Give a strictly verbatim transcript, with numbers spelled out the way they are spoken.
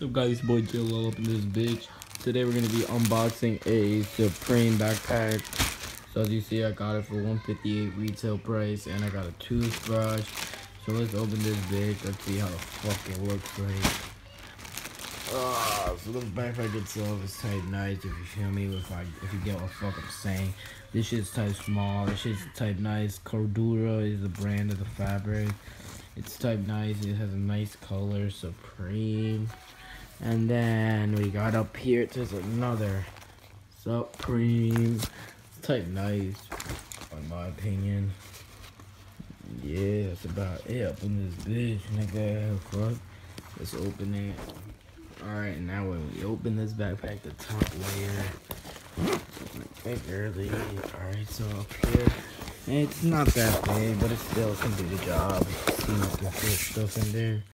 What's up guys, boy Jill up in this bitch. Today we're gonna be unboxing a Supreme backpack. So as you see, I got it for one fifty-eight retail price, and I got a toothbrush. So let's open this bitch. Let's see how the fuck it looks like. Ah, so this backpack itself is type nice, if you feel me, if I if you get what the fuck I'm saying. This shit's type small, this shit's type nice. Cordura is the brand of the fabric. It's type nice, it has a nice color, Supreme. And then we got up here, there's another Supreme. Type nice, in my opinion. Yeah, that's about it up in this bitch, nigga. Fuck. Let's open it. Alright, now when we open this backpack, the top layer, big early. Alright, so up here, it's not that big, but it still can do the job. See, I can put stuff in there.